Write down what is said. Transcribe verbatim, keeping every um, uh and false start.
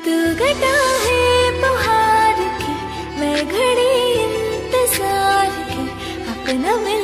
तू घटा है बहार की, मैं घड़ी इंतजार की, अपना मिल